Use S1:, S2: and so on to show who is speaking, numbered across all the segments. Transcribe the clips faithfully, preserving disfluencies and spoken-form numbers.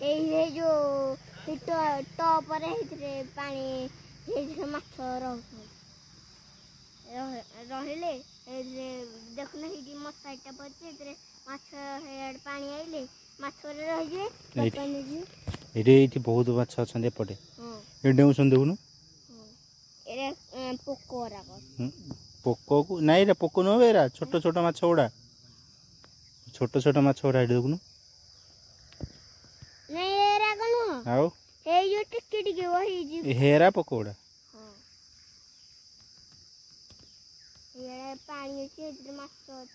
S1: ए जो टॉप रे पानी हे माछ रहउछन रहिले देखुन ही मसाइटा पचे रे माछ हेड पानी आइले माछ रे रहि जे पकने जी
S2: एरे इति बहुत माछ अछन एपटे
S1: हां
S2: एडे उसन देखुनु
S1: एरे पोकोरा को
S2: पोको को नहीं रे पोको न बेरा छोटो छोटो माछ उडा छोटो छोटो माछ उडा एडे देखुनु
S1: नहीं एरा कोन
S2: आउ
S1: हे यो टिके टिके वही जी
S2: हेरा पोको उडा
S1: हां ये पानी छै इधर माछ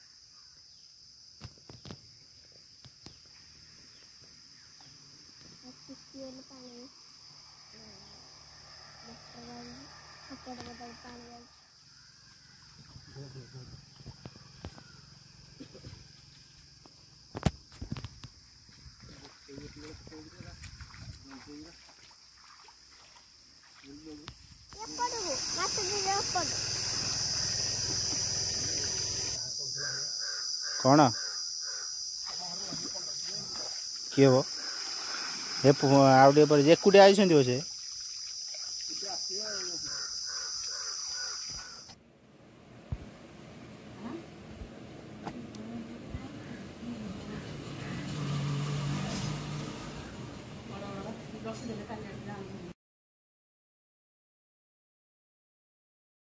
S1: किसी पानी ऊपर बदल पानी
S2: कौन किए वो ए आउटे पर एकुटे आइछन्ती से